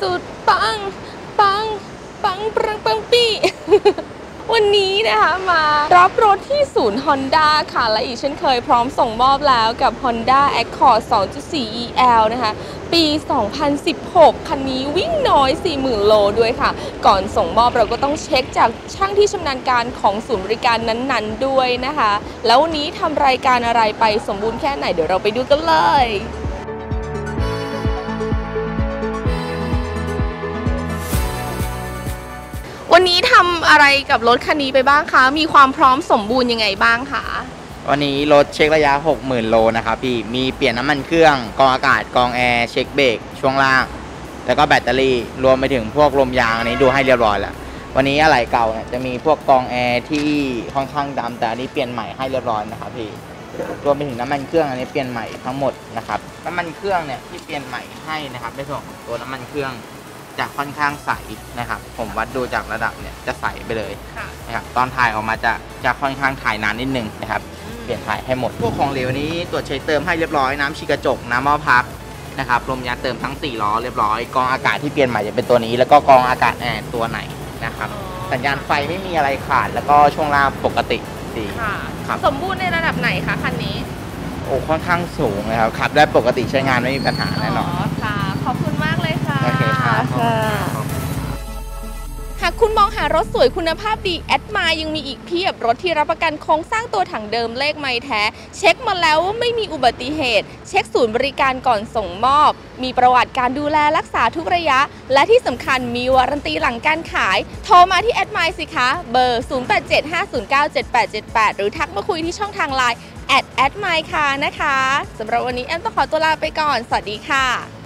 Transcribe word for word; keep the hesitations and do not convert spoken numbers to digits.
สุดปังปังปังปังปังปี้ วันนี้นะคะมารับรถที่ศูนย์ Honda ค่ะและอีกเช่นเคยพร้อมส่งมอบแล้วกับ Honda Accord สองจุดสี่ อี แอล นะคะปี สองพันสิบหก คันนี้วิ่งน้อย สี่หมื่น โลด้วยค่ะก่อนส่งมอบเราก็ต้องเช็คจากช่างที่ชำนาญการของศูนย์บริการนั้นๆด้วยนะคะแล้ววันนี้ทำรายการอะไรไปสมบูรณ์แค่ไหนเดี๋ยวเราไปดูกันเลยวันนี้ทำอะไรกับรถคันนี้ไปบ้างคะมีความพร้อมสมบูรณ์ยังไงบ้างคะวันนี้รถเช็คระยะ หกหมื่น โลนะครับพี่มีเปลี่ยนน้ำมันเครื่องกรองอากาศกรองแอร์เช็คเบรกช่วงล่างแล้วก็แบตเตอรี่รวมไปถึงพวกลมยางอันนี้ดูให้เรียบร้อยแล้ววันนี้อะไหล่เก่าเนี่ยจะมีพวกกรองแอร์ที่ค่อนข้างดำแต่อันนี้เปลี่ยนใหม่ให้เรียบร้อยนะครับพี่รวมไปถึงน้ำมันเครื่องอันนี้เปลี่ยนใหม่ทั้งหมดนะครับน้ำมันเครื่องเนี่ยที่เปลี่ยนใหม่ให้นะครับในส่วนของตัวน้ำมันเครื่องจะค่อนข้างใสนะครับผมวัดดูจากระดับเนี่ยจะใสไปเลยนะครับตอนถ่ายออกมาจะจะค่อนข้างถ่ายนานนิดนึงนะครับเปลี่ยนถ่ายให้หมดพวกของเหลวนี้ตรวจเช็คเติมให้เรียบร้อยน้ำฉีดกระจกน้ำหม้อพักนะครับลมยางเติมทั้งสี่ล้อเรียบร้อยกรองอากาศที่เปลี่ยนใหม่จะเป็นตัวนี้แล้วก็กรองอากาศแอร์ตัวไหนนะครับสัญญาณไฟไม่มีอะไรขาดแล้วก็ช่วงล่างปกติดีครับสมบูรณ์ในระดับไหนคะคันนี้โอ้ค่อนข้างสูงเลยครับขับได้ปกติใช้งานไม่มีปัญหาแน่นอนค่ะขอบคุณมากเลยค่ะโอเคครับหากคุณมองหารถสวยคุณภาพดีแอดมายังมีอีกเพียบรถที่รับประกันโครงสร้างตัวถังเดิมเลขไม่แท้เช็คมาแล้วว่าไม่มีอุบัติเหตุเช็คศูนย์บริการก่อนส่งมอบมีประวัติการดูแลรักษาทุกระยะและที่สำคัญมีวารันตีหลังการขายโทรมาที่แอดมาสิคะเบอร์ ศูนย์ แปด เจ็ด ห้า ศูนย์ เก้า เจ็ด แปด เจ็ด แปด หรือทักมาคุยที่ช่องทางไลน์แอดแอดมาค่ะนะคะสำหรับวันนี้แอมต้องขอตัวลาไปก่อนสวัสดีค่ะ